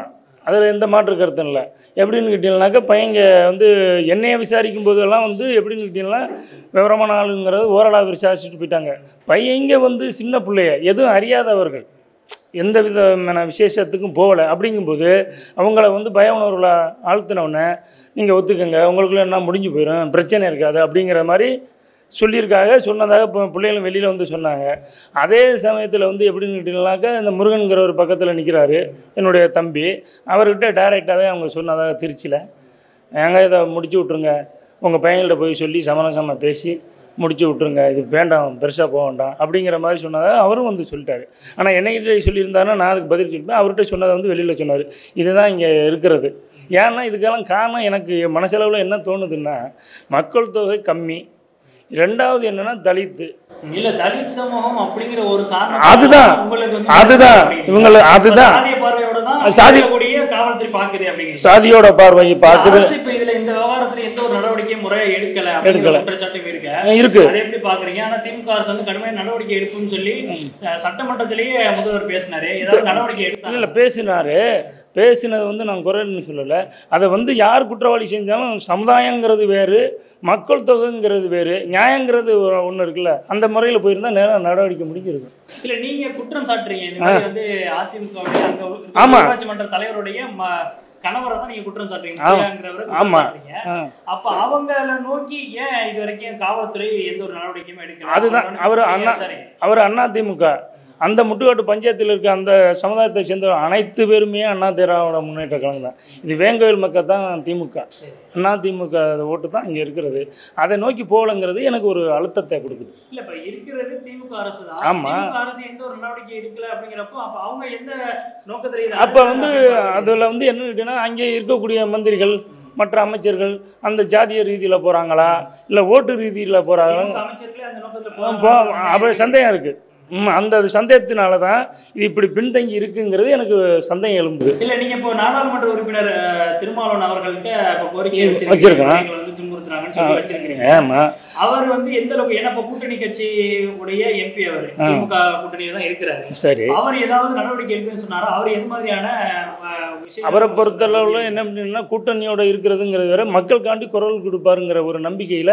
அதில் எந்த மாற்று கருத்தும் இல்லை. எப்படின்னு கேட்டீங்கன்னாக்கா பையங்க வந்து என்னையை விசாரிக்கும் போதெல்லாம் வந்து எப்படின்னு கேட்டிங்கன்னா விவரமான ஆளுங்கிறது ஓரளவு விசாரிச்சுட்டு போயிட்டாங்க. பையங்க வந்து சின்ன பிள்ளைய எதுவும் அறியாதவர்கள், எந்த விதமான விசேஷத்துக்கும் போகலை. அப்படிங்கும்போது அவங்கள வந்து பய உணர்வில் ஆழ்த்தினவுடனே நீங்கள் ஒத்துக்கங்க, உங்களுக்குள்ள என்ன முடிஞ்சு போயிடும், பிரச்சனை இருக்காது அப்படிங்கிற மாதிரி சொல்லியிருக்காங்க. சொன்னதாக இப்போ பிள்ளைகளும் வெளியில் வந்து சொன்னாங்க. அதே சமயத்தில் வந்து எப்படின்னு கேட்டீங்கன்னாக்கா இந்த முருகன்கிற ஒரு பக்கத்தில் நிற்கிறாரு என்னுடைய தம்பி. அவர்கிட்ட டைரெக்டாகவே அவங்க சொன்னதாக திருச்சியில் ஏங்க இதை முடிச்சு விட்ருங்க, உங்கள் பையன்கிட்ட போய் சொல்லி சமரசமாக பேசி முடிச்சு விட்ருங்க, இது வேண்டாம், பெருசாக போக வேண்டாம் அப்படிங்கிற மாதிரி சொன்னதாக அவரும் வந்து சொல்லிட்டாரு. ஆனால் என்னைக்கிட்ட சொல்லியிருந்தாருன்னா நான் அதுக்கு பதில் சொல்லிப்பேன். அவர்கிட்ட சொன்னதை வந்து வெளியில் சொன்னார். இதுதான் இங்கே இருக்கிறது. ஏன்னா இதுக்கெல்லாம் காரணம் எனக்கு மனசளவில் என்ன தோணுதுன்னா, மக்கள் தொகை கம்மி, ரெண்டாவது என்னன்னா தலித்து. இல்ல தலித் சமூகம் அப்படிங்கிற ஒரு காரணம் அதுதான் அதுதான் இவங்களை அதுதான் சாதிய பார்வையோட தான் சாதி கூடிய காவல்துறை பாக்குது அப்படிங்கிறது. சாதியோட பார்வை பாக்குது. இப்ப இதுல இந்த விவகாரத்துல எந்த ஒரு நடவடிக்கையும் முறையா எடுக்கல எடுக்கல குற்றச்சாட்டு இருக்கு இருக்கு. அதை எப்படி பாக்குறீங்க? ஆனா திமுக அரசு வந்து கடுமையான நடவடிக்கை எடுப்புன்னு சொல்லி சட்டமன்றத்திலேயே முதல்வர் பேசினாரு. ஏதாவது நடவடிக்கை எடுத்தாங்க? இல்ல பேசினாரு. பேசினது வந்து நான் குறைன்னு சொல்லலை. அதை வந்து யார் குற்றவாளி செஞ்சாலும் சமுதாயங்கிறது வேறு, மக்கள் தொகைங்கிறது வேறு, நியாயங்கிறது ஒன்று இருக்குல்ல, அந்த முறையில் போயிருந்தால் நேரம் நடவடிக்கை முடிஞ்சிருக்கும். இல்லை நீங்கள் குற்றம் சாட்டுறீங்க இந்த மாதிரி வந்து அதிமுக அங்கே ஊராட்சி மன்ற தலைவருடைய கணவரை தான் நீங்கள் குற்றம் சாட்டுறீங்க. ஆமாம். அப்போ அவங்கள நோக்கி ஏன் இது வரைக்கும் காவல்துறை எந்த ஒரு நடவடிக்கையுமே எடுக்கல? அதுதான் அவர் அண்ணா அவர் அண்ணா திமுக அந்த முட்டுக்காட்டு பஞ்சாயத்தில் இருக்க அந்த சமுதாயத்தை சேர்ந்த அனைத்து பேருமே அண்ணா திராவிட முன்னேற்ற கழகம் தான். இது வேங்கவேல் மக்கள் தான் திமுக, அண்ணா திமுக ஓட்டு தான் இங்கே இருக்கிறது. அதை நோக்கி போகலங்கிறது எனக்கு ஒரு அழுத்தத்தை கொடுக்குது. இல்லை இப்போ இருக்கிறது திமுக அரசு தான். ஆமாம், அரசு எந்த ஒரு நடவடிக்கை எடுக்கல அப்படிங்கிறப்போ அப்போ அவங்க எந்த நோக்கத்தில் அப்போ வந்து அதில் வந்து என்ன கேட்டீங்கன்னா, அங்கே இருக்கக்கூடிய மந்திரிகள் மற்ற அமைச்சர்கள் அந்த ஜாதிய ரீதியில் போகிறாங்களா இல்லை ஓட்டு ரீதியில் போகிறாங்களா, அமைச்சர்களே அந்த நோக்கத்தில் அப்படி சந்தேகம் இருக்குது. அந்த சந்தேகத்தினால தான் இது இப்படி பின்தங்கி இருக்குங்கிறது எனக்கு சந்தேகம் எழும்புது. இல்லை நீங்கள் இப்போ நாடாளுமன்ற உறுப்பினர் திருமாவளவன் அவர்கள்ட்ட இப்போ கோரிக்கை வச்சிருக்கேன் வந்து துன்புறுத்துறாங்கன்னு சொல்லி வச்சிருக்கீங்க. ஆமாம், அவர் வந்து எந்த அளவுக்கு, ஏன்னா இப்போ கூட்டணி கட்சி உடைய எம்பி அவர் திமுக கூட்டணியில் தான் இருக்கிறாரு. சரி, அவர் ஏதாவது நடவடிக்கை எடுக்குன்னு சொன்னாரா? அவர் எது மாதிரியான விஷயம்? அவரை பொறுத்தளவில் என்ன அப்படின்னா, கூட்டணியோட இருக்கிறதுங்கிறது வேற, மக்களுக்காண்டி குரல் கொடுப்பாருங்கிற ஒரு நம்பிக்கையில்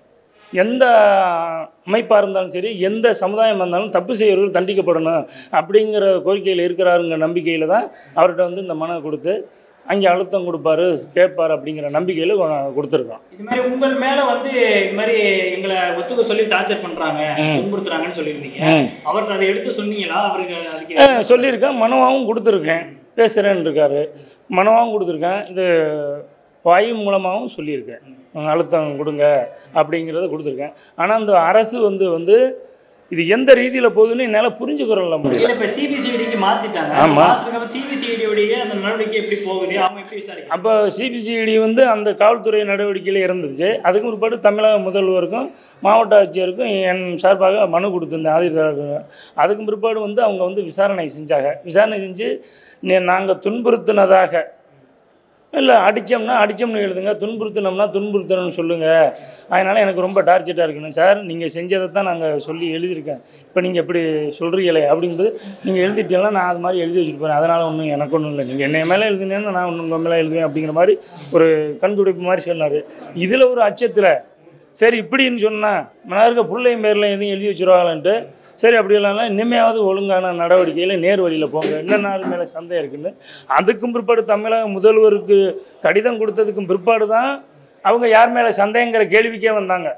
எந்த அமைப்பாக இருந்தாலும் சரி, எந்த சமுதாயம் இருந்தாலும் தப்பு செய்யறவர்கள் தண்டிக்கப்படணும் அப்படிங்கிற கோரிக்கையில் இருக்கிறாருங்கிற நம்பிக்கையில் தான் அவர்கிட்ட வந்து இந்த மனை கொடுத்து அங்கே அழுத்தம் கொடுப்பாரு, கேட்பார் அப்படிங்கிற நம்பிக்கையில் கொடுத்துருக்கோம். இது மாதிரி உங்கள் மேலே வந்து இது மாதிரி எங்களை ஒத்துக்க சொல்லி டார்ச்சர் பண்ணுறாங்க, துன்புறுத்துறாங்கன்னு சொல்லியிருந்தீங்க. அவர்கிட்ட அதை எடுத்து சொன்னீங்களா? அவருக்கு சொல்லியிருக்கேன், மனுவாகவும் கொடுத்துருக்கேன், பேசுகிறேன்னு இருக்காரு, மனுவாகவும் கொடுத்துருக்கேன், இது வாயு மூலமாகவும் சொல்லியிருக்கேன், அழுத்தம் கொடுங்க அப்படிங்கிறத கொடுத்துருக்கேன். ஆனால் அந்த அரசு வந்து வந்து இது எந்த ரீதியில் போகுதுன்னு என்னால் புரிஞ்சுக்கிறல முடியல. இப்போ சிபிசிஐடிக்கு மாற்றிட்டாங்க. ஆமாம், சிபிசிஐடியோடைய அந்த நடவடிக்கை எப்படி போகுது, அவங்க எப்படி விசாரிக்க? அப்போ சிபிசிஐடி வந்து அந்த காவல்துறை நடவடிக்கையில் இருந்துச்சு. அதுக்கு பிற்பாடு தமிழக முதல்வருக்கும் மாவட்ட ஆட்சியருக்கும் என் சார்பாக மனு கொடுத்துருந்தேன் ஆதிர். அதுக்கு பிற்பாடு வந்து அவங்க வந்து விசாரணை செஞ்சாங்க. விசாரணை செஞ்சு நாங்கள் துன்புறுத்தினதாக இல்லை, அடித்தோம்னா அடித்தோம்னு எழுதுங்க, துன்புறுத்தினோம்னா துன்புறுத்தணும்னு சொல்லுங்கள், அதனால் எனக்கு ரொம்ப டார்ச்செட்டாக இருக்குன்னு. சார் நீங்கள் செஞ்சதை தான் நாங்கள் சொல்லி எழுதியிருக்கேன், இப்போ நீங்கள் எப்படி சொல்கிறீங்களே அப்படிங்கும்போது நீங்கள் எழுதிட்டீங்கன்னா நான் அது மாதிரி எழுதி வச்சுட்டு போகிறேன், அதனால் ஒன்றும் எனக்கு ஒன்றும் இல்லை, நீங்கள் என்னை மேலே எழுதினேன்னா நான் ஒன்று உங்கள் மேலே எழுதுவேன் அப்படிங்கிற மாதிரி ஒரு கண்துடைப்பு மாதிரி சொன்னார். இதில் ஒரு அச்சத்தில் சரி இப்படின்னு சொன்னால் நான் இருக்க பிள்ளையும் பேரில் எதையும் எழுதி வச்சுருவாங்களான்ட்டு, சரி அப்படி இல்லைன்னா இனிமையாவது ஒழுங்கான நடவடிக்கையில் நேர் வழியில் போங்க, என்ன நாள் மேலே சந்தேகம் இருக்குன்னு. அதுக்கும் பிற்பாடு தமிழக முதல்வருக்கு கடிதம் கொடுத்ததுக்கும் பிற்பாடு தான் அவங்க யார் மேலே சந்தேகங்கிற கேள்விக்கே வந்தாங்க.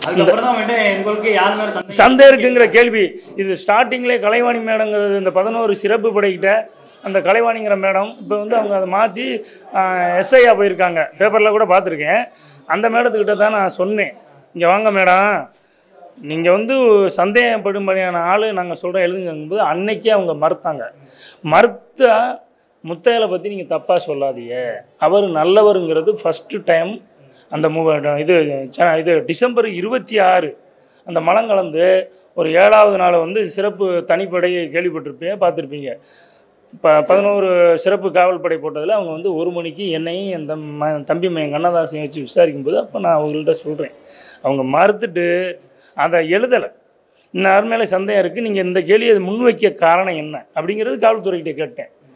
சந்தேகம் இருக்குங்கிற கேள்வி இது ஸ்டார்டிங்லேயே கலைவாணி மேடங்கிறது இந்த பதினோரு சிறப்பு படைக்கிட்ட அந்த கலைவாணிங்கிற மேடம் இப்போ வந்து அவங்க அதை மாற்றி எஸ்ஐயாக போயிருக்காங்க, பேப்பரில் கூட பார்த்துருக்கேன். அந்த மேடத்துக்கிட்ட தான் நான் சொன்னேன், இங்கே வாங்க மேடம், நீங்கள் வந்து சந்தேகப்படும்படியான ஆள் நாங்கள் சொல்கிறோம் எழுதுங்கும்போது அன்னைக்கே அவங்க மறுத்தாங்க. மறுத்தா முத்தையலை பற்றி நீங்கள் தப்பாக சொல்லாதீங்க, அவர் நல்லவருங்கிறது ஃபஸ்ட்டு டைம் அந்த மூ இது இது டிசம்பர் இருபத்தி ஆறு அந்த மலம் கலந்து ஒரு ஏழாவது நாள் வந்து சிறப்பு தனிப்படையை கேள்விப்பட்டிருப்பீங்க, பார்த்துருப்பீங்க. இப்போ பதினோரு சிறப்பு காவல் படை போட்டதில் அவங்க வந்து ஒரு மணிக்கு என்னையும் என் தம் தம்பி மையன் கண்ணதாசையும் வச்சு விசாரிக்கும்போது அப்போ நான் அவங்கள்ட்ட சொல்கிறேன், அவங்க மறுத்துட்டு அதை எழுதலை, இன்னும் மேலே சந்தேகம் இருக்குது, நீங்கள் இந்த கேள்வியை முன்வைக்க காரணம் என்ன அப்படிங்கிறது காவல்துறைகிட்ட கேட்டேன்.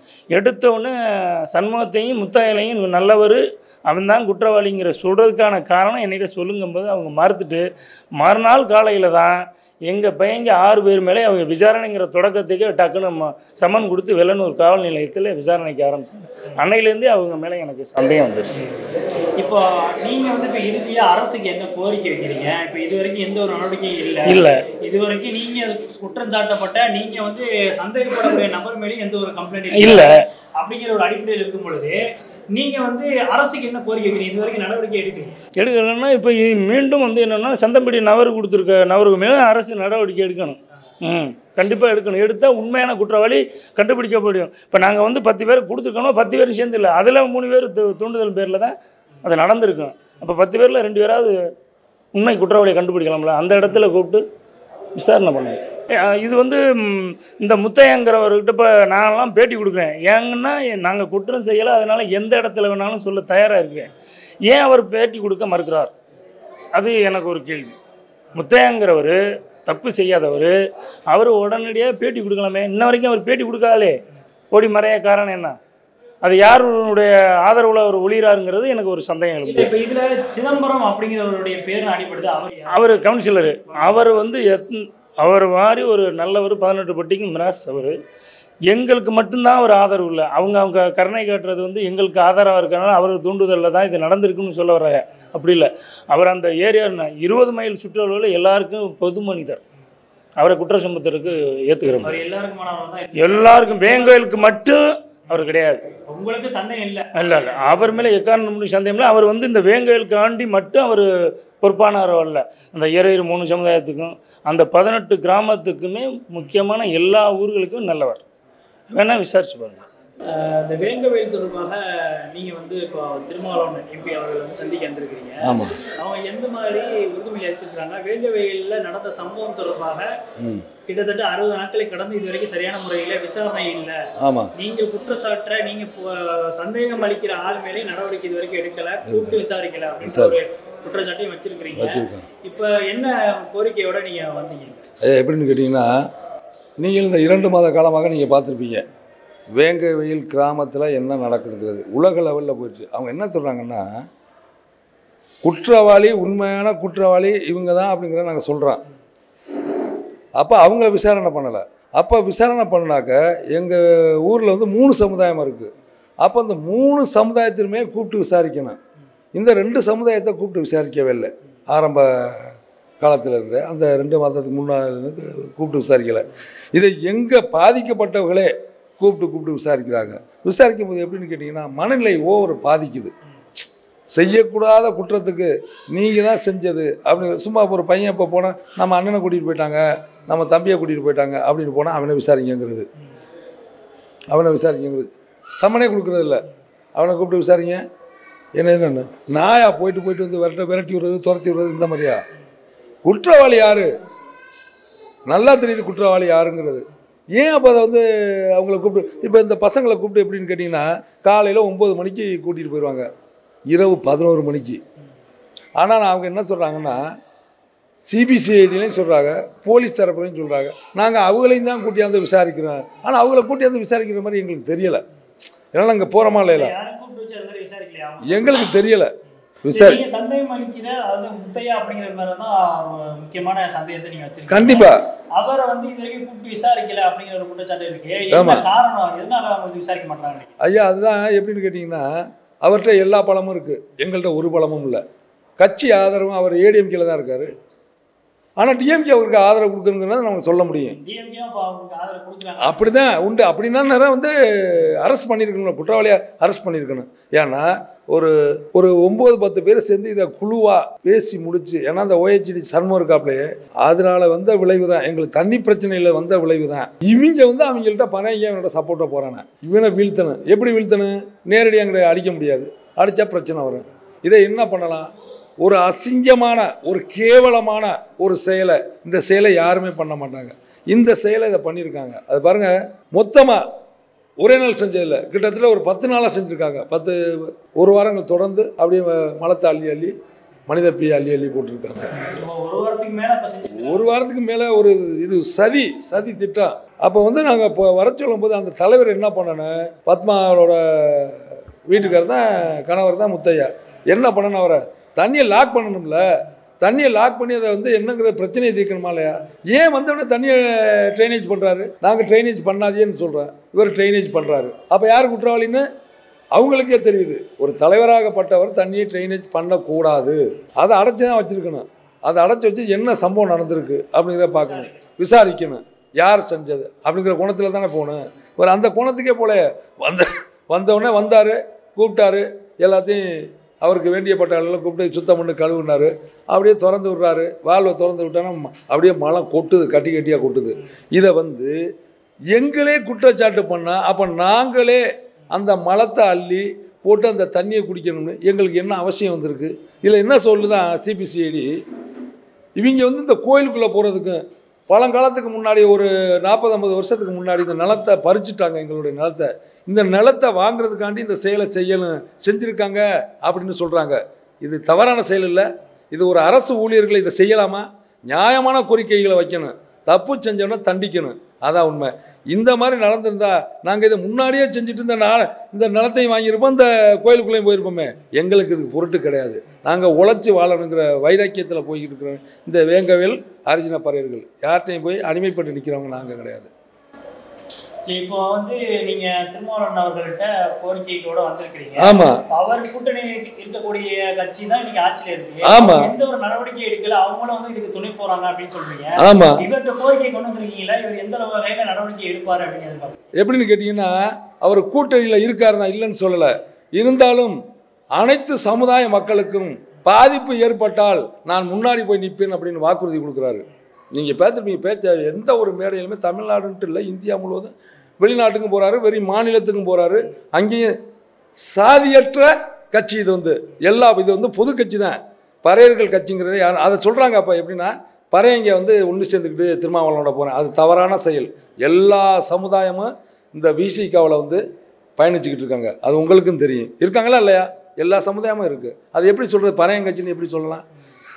எடுத்தவுடனே சண்முகத்தையும் முத்தாயலையும் நல்லவர் அவன் தான் குற்றவாளிங்கிற சொல்கிறதுக்கான காரணம் என்கிட்ட சொல்லுங்கும்போது அவங்க மறுத்துட்டு மறுநாள் காலையில் தான் எங்கள் பையங்க ஆறு பேர் மேலே அவங்க விசாரணைங்கிற தொடக்கத்துக்கு டக்குன்னு சம்மன் கொடுத்து வெள்ளனூர் காவல் நிலையத்தில் விசாரணைக்கு ஆரம்பிச்சாங்க. அன்னையிலேருந்தே அவங்க மேலே எனக்கு சந்தேகம் வந்துருச்சு. இப்போ நீங்கள் வந்து இப்போ இறுதியாக அரசுக்கு என்ன கோரிக்கை வைக்கிறீங்க? இப்போ இது வரைக்கும் எந்த ஒரு நடவடிக்கையும் இல்லை இல்லை இது வரைக்கும் நீங்கள் குற்றம் சாட்டப்பட்ட நீங்கள் வந்து சந்தேகப்படக்கூடிய நபர் மேலேயும் எந்த ஒரு கம்ப்ளைண்ட் இல்லை அப்படிங்கிற ஒரு அடிப்படையில் இருக்கும் பொழுது நீங்கள் வந்து அரசுக்கு என்ன கோரிக்கை வைக்கிறீங்க? இது வரைக்கும் நடவடிக்கை எடுக்கிறீங்க எடுக்கலைன்னா இப்போ மீண்டும் வந்து என்னென்னா சந்தம்படி நபர் கொடுத்துருக்க நபருக்கு மேலே அரசு நடவடிக்கை எடுக்கணும். ம் கண்டிப்பாக எடுக்கணும். எடுத்தால் உண்மையான குற்றவாளி கண்டுபிடிக்க முடியும். இப்போ நாங்கள் வந்து பத்து பேர் கொடுத்துருக்கணும், பத்து பேர் சேர்ந்து இல்லை, அதில் மூணு பேர் தூண்டுதல் பேரில் தான் அது நடந்திருக்கும். அப்போ பத்து பேரில் ரெண்டு பேராவது உண்மை குற்றவாளியை கண்டுபிடிக்கலாம்ல, அந்த இடத்துல கூப்பிட்டு விசாரணை பண்ணுவோம். இது வந்து இந்த முத்தையங்கிறவர்கிட்ட இப்போ நான்லாம் பேட்டி கொடுக்குறேன். ஏங்கன்னா நாங்கள் குற்றம் செய்யலை, அதனால் எந்த இடத்துல வேணாலும் சொல்ல தயாராக இருக்கிறேன். ஏன் அவர் பேட்டி கொடுக்க மறுக்கிறார்? அது எனக்கு ஒரு கேள்வி. முத்தையங்கிறவர் தப்பு செய்யாதவர், அவர் உடனடியாக பேட்டி கொடுக்கலாமே. இன்ன வரைக்கும் அவர் பேட்டி கொடுக்காதே, ஓடி மறைய காரணம் என்ன? அது யாருடைய ஆதரவில் அவர் ஒளிராருங்கிறது எனக்கு ஒரு சந்தேகம் இருக்குது. இப்போ இதில் சிதம்பரம் அப்படிங்கிறவருடைய பேர் அடிப்படுது. அவர் அவர் கவுன்சிலரு. அவர் வந்து எத் அவர் மாதிரி ஒரு நல்லவர், பதினெட்டு பட்டிக்கு மிராஸ். அவர் எங்களுக்கு மட்டும்தான் அவர் ஆதரவு இல்லை. அவங்க அவங்க கருணை காட்டுறது வந்து எங்களுக்கு ஆதரவாக இருக்கிறனால அவர் தூண்டுதலில் தான் இது நடந்திருக்குன்னு சொல்ல வர்றாங்க. அப்படி இல்லை. அவர் அந்த ஏரியா இருபது மைல் சுற்றுலாவில் எல்லாருக்கும் பொது மனிதர். அவரை குற்ற சுமத்துறதுக்கு ஏற்றுக்கிறோம். எல்லாருக்கும் வேங்கோயிலுக்கு மட்டும் அவர் கிடையாது. உங்களுக்கு சந்தேகம் இல்லை? இல்லை இல்லை, அவர் மேலே எக்காரணம் சந்தேகம் இல்லை. அவர் வந்து இந்த வேங்கோயிலுக்காண்டி மட்டும் அவர் பொறுப்பானவர் அல்ல. அந்த ஏரையர் மூணு சமுதாயத்துக்கும் அந்த பதினெட்டு கிராமத்துக்குமே முக்கியமான எல்லா ஊர்களுக்கும் நல்லவர். வேணால் விசாரிச்சு பாருங்கள். இந்த வேங்கவேல் தொடர்பாக நீங்கள் வந்து இப்போ திருமாவளவன் எம்பி அவர்கள் வந்து சந்திக்க வந்திருக்கிறீங்க. ஆமாம். அவங்க எந்த மாதிரி உறுதிமொழி அளிச்சிருக்கிறாங்க? வேங்கவேலில் நடந்த சம்பவம் தொடர்பாக கிட்டத்தட்ட அறுபது நாட்களை கடந்து இது வரைக்கும் சரியான முறையில் விசாரணை இல்லை. ஆமாம். நீங்கள் குற்றச்சாட்டை நீங்கள் சந்தேகம் அளிக்கிற ஆள் மேலே நடவடிக்கை இது வரைக்கும் எடுக்கலை, கூப்பிட்டு விசாரிக்கலை அப்படின்னு ஒரு குற்றச்சாட்டையும் வச்சிருக்கிறீங்க. இப்போ என்ன கோரிக்கையோட நீங்கள் வந்தீங்க? எப்படின்னு கேட்டிங்கன்னா, நீங்கள் இந்த இரண்டு மாத காலமாக நீங்கள் பார்த்துருப்பீங்க வேங்கவேல் கிராமத்தில் என்ன நடக்குதுங்கிறது உலக லெவலில் போயிடுச்சு. அவங்க என்ன சொல்கிறாங்கன்னா, குற்றவாளி உண்மையான குற்றவாளி இவங்க தான் அப்படிங்கிறத நாங்கள் சொல்கிறோம். அப்போ அவங்கள விசாரணை பண்ணலை. அப்போ விசாரணை பண்ணாக்க எங்கள் ஊரில் வந்து மூணு சமுதாயம் இருக்குது. அப்போ அந்த மூணு சமுதாயத்திலுமே கூப்பிட்டு விசாரிக்கணும். இந்த ரெண்டு சமுதாயத்தை கூப்பிட்டு விசாரிக்கவே இல்லை. ஆரம்ப காலத்தில் இருந்து அந்த ரெண்டு மாதத்துக்கு முன்னாடி இருந்து கூப்பிட்டு விசாரிக்கலை. இதை எங்கே பாதிக்கப்பட்டவர்களே கூப்பிட்டு கூப்பிட்டு விசாரிக்கிறாங்க. விசாரிக்கும் போது எப்படின்னு கேட்டிங்கன்னா, மனநிலை ஓவர் பாதிக்குது. செய்யக்கூடாத குற்றத்துக்கு நீங்கள் தான் செஞ்சது அப்படின்னு சும்மா ஒரு பையன் இப்போ போனால் நம்ம அண்ணனை கூட்டிகிட்டு போயிட்டாங்க, நம்ம தம்பியை கூட்டிகிட்டு போயிட்டாங்க அப்படின்னு போனால் அவனை விசாரிங்கிறது அவனை விசாரிங்கிறது சம்மனே கொடுக்குறது இல்லை. அவனை கூப்பிட்டு விசாரிங்க என்ன என்னென்னு நாயா போயிட்டு போயிட்டு வந்து விரட்ட விரட்டி விடுறது, துரத்தி விடுறது, இந்த மாதிரியா? குற்றவாளி யார் நல்லா தெரியுது, குற்றவாளி யாருங்கிறது. ஏன் அப்போ அதை வந்து அவங்கள கூப்பிட்டு இப்போ இந்த பசங்களை கூப்பிட்டு எப்படின்னு கேட்டிங்கன்னா, காலையில் ஒம்பது மணிக்கு கூட்டிகிட்டு போயிடுவாங்க, இரவு பதினோரு மணிக்கு. ஆனால் அவங்க என்ன சொல்கிறாங்கன்னா, சிபிசிஐடிலையும் சொல்கிறாங்க, போலீஸ் தரப்புலையும் சொல்கிறாங்க, நாங்கள் அவங்களையும் தான் கூட்டியாந்து விசாரிக்கிறோம். ஆனால் அவங்கள கூட்டியாந்து விசாரிக்கிற மாதிரி எங்களுக்கு தெரியலை. ஏன்னா நாங்கள் போகிறோமா இல்லையில எங்களுக்கு தெரியலை. விசாரி சந்தேகம் அளிக்கிற அதாவது முத்தையா அப்படிங்கிற மாதிரி தான் முக்கியமான சந்தேகத்தை நீங்கள் வச்சிருக்கீங்க. கண்டிப்பாக அவரை வந்து இது வரைக்கும் கூப்பிட்டு விசாரிக்கல அப்படிங்கிற ஒரு குற்றச்சாட்டு இருக்கு. என்ன காரணம்? எதனால அவங்க விசாரிக்க மாட்டாங்க? ஐயா, அதுதான் எப்படின்னு கேட்டிங்கன்னா, அவர்கிட்ட எல்லா பலமும் இருக்குது, எங்கள்கிட்ட ஒரு பலமும் இல்லை. கட்சி ஆதரவும் அவர் ஏடிஎம்கேல தான் இருக்கார். ஆனால் டிஎம்கே அவருக்கு ஆதரவு கொடுக்குறதுங்கிறத நம்ம சொல்ல முடியும். அப்படி தான் உண்டு. அப்படின்னா நேரம் வந்து அரெஸ்ட் பண்ணியிருக்கணும், குற்றவாளியாக அரெஸ்ட் பண்ணியிருக்கணும். ஏன்னா ஒரு ஒரு ஒம்பது பத்து பேர் சேர்ந்து இதை குழுவாக பேசி முடிச்சு, ஏன்னா அந்த ஓஹெச்டி சர்மம் இருக்காப்லையே, அதனால வந்த விளைவு தான், எங்களுக்கு தண்ணி பிரச்சனையில் வந்த விளைவு தான். இவங்க வந்து அவங்கள்ட்ட பனைங்க அவனோட சப்போர்ட்டாக போகிறானே, இவனை வீழ்த்தணும். எப்படி வீழ்த்தணும்? நேரடியாக எங்களை அடிக்க முடியாது, அடித்தா பிரச்சனை வரும். இதை என்ன பண்ணலாம்? ஒரு அசிங்கமான ஒரு கேவலமான ஒரு செயலை, இந்த செயலை யாருமே பண்ண மாட்டாங்க. இந்த செயலை இதை பண்ணியிருக்காங்க. அது பாருங்கள், மொத்தமாக ஒரே நாள் செஞ்சதில்லை, கிட்டத்தட்ட ஒரு பத்து நாளாக செஞ்சுருக்காங்க. பத்து ஒரு வாரங்கள் தொடர்ந்து அப்படியே மலத்தை அள்ளி அள்ளி மனித பிரியை அள்ளி அள்ளி போட்டிருக்காங்க. ஒரு வாரத்துக்கு மேலே இப்போ செஞ்சு ஒரு வாரத்துக்கு மேலே ஒரு இது சதி சதி திட்டம். அப்போ வந்து நாங்கள் இப்போ வர சொல்லும் போது அந்த தலைவர் என்ன பண்ணணும், பத்மாவோட வீட்டுக்காரர் தான் கணவர் தான் முத்தையா, என்ன பண்ணணும், அவரை தண்ணியை லாக் பண்ணணும்ல, தண்ணியை லாக் பண்ணி அதை வந்து என்னங்கிற பிரச்சனையை தீர்க்கணுமா இல்லையா? ஏன் வந்தவொடனே தண்ணியை ட்ரைனேஜ் பண்ணுறாரு? நாங்கள் ட்ரைனேஜ் பண்ணாதேன்னு சொல்கிறேன், இவர் ட்ரைனேஜ் பண்ணுறாரு. அப்போ யார் குற்றவாளின்னு அவங்களுக்கே தெரியுது. ஒரு தலைவராகப்பட்டவர் தண்ணியை ட்ரைனேஜ் பண்ணக்கூடாது, அதை அடைச்சி தான் வச்சுருக்கணும். அதை அடைச்சி வச்சு என்ன சம்பவம் நடந்திருக்கு அப்படிங்கிற பார்க்கணும், விசாரிக்கணும், யார் செஞ்சது அப்படிங்கிற குணத்தில் தானே போகணும். ஒரு அந்த குணத்துக்கே போல வந்த வந்தவுடனே வந்தார், கூப்பிட்டாரு, எல்லாத்தையும் அவருக்கு வேண்டியப்பட்ட ஆளெல்லாம் கூப்பிட்டு சுத்தம் பண்ணி கழுவுனார். அப்படியே திறந்து விட்றாரு, வால்வை திறந்து விட்டானா அப்படியே மழை கொட்டுது, கட்டி கட்டியாக கொட்டுது. இதை வந்து எங்களே குற்றச்சாட்டு பண்ணால் அப்போ நாங்களே அந்த மலத்தை அள்ளி போட்டு அந்த தண்ணியை குடிக்கணும்னு எங்களுக்கு என்ன அவசியம் வந்திருக்கு? இதில் என்ன சொல்லுதான் சிபிசிஐடி, இவங்க வந்து இந்த கோயிலுக்குள்ளே போகிறதுக்கு பழங்காலத்துக்கு முன்னாடி ஒரு நாற்பது ஐம்பது வருஷத்துக்கு முன்னாடி இந்த நிலத்தை பறிச்சுட்டாங்க, எங்களுடைய நிலத்தை. இந்த நிலத்தை வாங்குறதுக்காண்டி இந்த செயலை செய்யணும் செஞ்சுருக்காங்க அப்படின்னு சொல்கிறாங்க. இது தவறான செயல் இல்லை. இது ஒரு அரசு ஊழியர்களை இதை செய்யலாமா? நியாயமான கோரிக்கைகளை வைக்கணும், தப்பு செஞ்சோன்னா தண்டிக்கணும், அதான் உண்மை. இந்த மாதிரி நடந்திருந்தா நாங்கள் இதை முன்னாடியே செஞ்சுட்டு இந்த நான் இந்த நிலத்தையும் வாங்கியிருப்போம், இந்த கோயிலுக்குள்ளேயும் போயிருப்போமே. எங்களுக்கு இதுக்கு பொருட்டு கிடையாது. நாங்கள் உழைச்சி வாழணுங்கிற வைராக்கியத்தில் போய்கிட்டு இருக்கிறோம். இந்த வேங்கவேல் அரிஜின பறையர்கள் யார்கிட்டையும் போய் அடிமைப்பட்டு நிற்கிறவங்க நாங்கள் கிடையாது. இப்போ வந்து நீங்க திருமாவளவன் அவர்கள்ட்ட கோரிக்கையோட வந்திருக்கீங்க. ஆமா, அவர் கூட்டணி இருக்கக்கூடிய கட்சி தான் இன்னைக்கு ஆட்சியில இருக்கு. ஆமா, எந்த ஒரு நடவடிக்கை எடுக்கல, அவங்களும் வந்து இதுக்கு துணை போறாங்க அப்படின்னு சொல்றீங்க. ஆமா, இவர்கிட்ட கோரிக்கை கொண்டு வந்திருக்கீங்களா? இவர் எந்த வகையில நடவடிக்கை எடுப்பாரு அப்படின்னு எதிர்பார்க்க எப்படின்னு கேட்டீங்கன்னா, அவர் கூட்டணியில் இருக்காருன்னா இல்லைன்னு சொல்லலை. இருந்தாலும் அனைத்து சமுதாய மக்களுக்கும் பாதிப்பு ஏற்பட்டால் நான் முன்னாடி போய் நிற்பேன் அப்படின்னு வாக்குறுதி கொடுக்குறாரு. நீங்கள் பார்த்துருப்பீங்க, பேச்ச எந்த ஒரு மேடையிலுமே தமிழ்நாடுன்ட்டு இல்லை, இந்தியா முழுவதும் வெளிநாட்டுக்கும் போகிறாரு, வெறி மாநிலத்துக்கும் போகிறாரு. அங்கேயும் சாதியற்ற கட்சி இது வந்து எல்லா இது வந்து பொது கட்சி தான், பறையர்கள் கட்சிங்கிறதே யார் அதை சொல்கிறாங்க. அப்போ எப்படின்னா பறையங்க வந்து ஒன்று சேர்ந்துக்கிட்டு திருமாவளவனோட போகிறேன், அது தவறான செயல். எல்லா சமுதாயமும் இந்த விசிகாவில் வந்து பயணிச்சுக்கிட்டு இருக்காங்க, அது உங்களுக்கும் தெரியும். இருக்காங்களா இல்லையா? எல்லா சமுதாயமும் இருக்குது. அது எப்படி சொல்கிறது, பறையங்கட்சின்னு எப்படி சொல்லலாம்?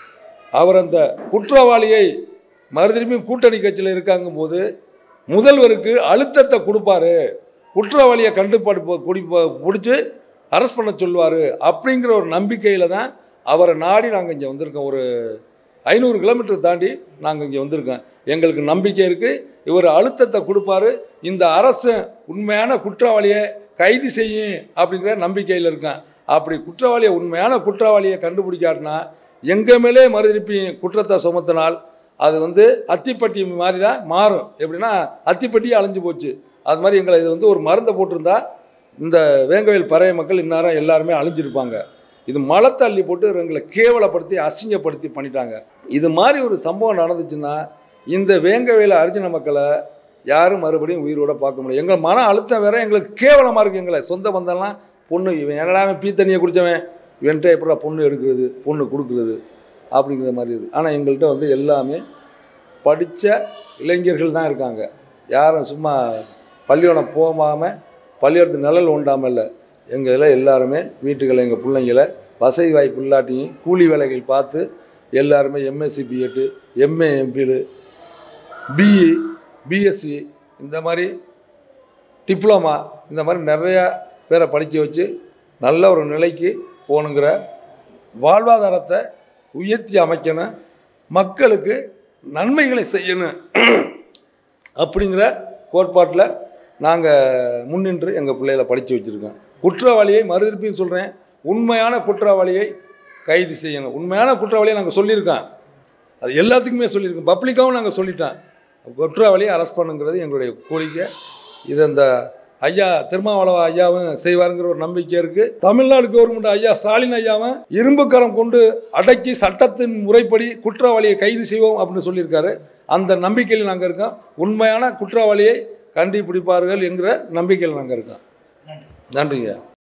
அவர் அந்த குற்றவாளியை மறுதிரும்பியும் கூட்டணி கட்சியில் இருக்காங்கும் போது முதல்வருக்கு அழுத்தத்தை கொடுப்பாரு, குற்றவாளியை கண்டுபாடு குடி பிடிச்சி அரெஸ்ட் பண்ண சொல்லுவார் அப்படிங்கிற ஒரு நம்பிக்கையில் தான் அவரை நாடி நாங்கள் இங்கே வந்திருக்கோம். ஒரு ஐநூறு கிலோமீட்டர் தாண்டி நாங்கள் இங்கே வந்திருக்கோம். எங்களுக்கு நம்பிக்கை இருக்குது, இவர் அழுத்தத்தை கொடுப்பாரு, இந்த அரசு உண்மையான குற்றவாளியை கைது செய்யும் அப்படிங்கிற நம்பிக்கையில் இருக்கேன். அப்படி குற்றவாளியை உண்மையான குற்றவாளியை கண்டுபிடிக்காட்டினா எங்கள் மேலே மறுதிருப்பி குற்றத்தை சுமத்தினால் அது வந்து அத்திப்பட்டி மாதிரி தான் மாறும். எப்படின்னா அத்திப்பட்டியே அழிஞ்சு போச்சு, அது மாதிரி எங்களை இது வந்து ஒரு மருந்தை போட்டிருந்தா இந்த வேங்கவேல் பறைய மக்கள் இந்நேரம் எல்லாருமே அழிஞ்சிருப்பாங்க. இது மலத்தை அள்ளி போட்டு எங்களை கேவலப்படுத்தி அசிங்கப்படுத்தி பண்ணிட்டாங்க. இது மாதிரி ஒரு சம்பவம் நடந்துச்சுன்னா இந்த வேங்கவேல அரிஜின மக்களை யாரும் மறுபடியும் உயிரோட பார்க்க முடியும். எங்கள் மன அழுத்தம் வேற, எங்களுக்கு கேவலமாக இருக்குது. எங்களை சொந்த பந்தம்லாம் பொண்ணு இவன் எல்லாமே பீ தண்ணியை குடித்தவன் இவன்ட்ட எப்படா பொண்ணு எடுக்கிறது பொண்ணு கொடுக்குறது அப்படிங்கிற மாதிரி இருக்குது. ஆனால் எங்கள்கிட்ட வந்து எல்லாமே படித்த இளைஞர்கள் தான் இருக்காங்க. யாரும் சும்மா பள்ளியோடம் போகாமல் பள்ளியோடத்து நிழல் உண்டாமல் இல்லை. எங்கள் இதில் எல்லாருமே வீட்டுகளை எங்கள் பிள்ளைங்களை வசதி வாய்ப்பு இல்லாட்டியும் கூலி வேலைகள் பார்த்து எல்லாருமே MSc BEd MA MPEd BE BSc இந்த மாதிரி டிப்ளமா இந்த மாதிரி நிறையா பேரை படிக்க வச்சு நல்ல ஒரு நிலைக்கு போகணுங்கிற வாழ்வாதாரத்தை உயர்த்தி அமைக்கணும், மக்களுக்கு நன்மைகளை செய்யணும் அப்படிங்கிற கோட்பாட்டில் நாங்கள் முன்னின்று எங்கள் பிள்ளைகளை படித்து வச்சுருக்கோம். குற்றவாளியை மறுதிருப்பியும் சொல்கிறேன், உண்மையான குற்றவாளியை கைது செய்யணும். உண்மையான குற்றவாளியை நாங்கள் சொல்லியிருக்கோம், அது எல்லாத்துக்குமே சொல்லியிருக்கோம், பப்ளிக்காகவும் நாங்கள் சொல்லிட்டோம். குற்றவாளியை அரெஸ்ட் பண்ணுங்கிறது எங்களுடைய கோரிக்கை. இது அந்த ஐயா திருமாவளவன் ஐயாவும் செய்வாருங்கிற ஒரு நம்பிக்கை இருக்குது. தமிழ்நாடு கவர்மெண்ட் ஐயா ஸ்டாலின் ஐயாவும் இரும்புக்கரம் கொண்டு அடக்கி சட்டத்தின் முறைப்படி குற்றவாளியை கைது செய்வோம் அப்படின்னு சொல்லியிருக்காரு. அந்த நம்பிக்கையில் நாங்கள் இருக்கோம். உண்மையான குற்றவாளியை கண்டுபிடிப்பார்கள் என்கிற நம்பிக்கையில் நாங்கள் இருக்கோம். நன்றிங்க.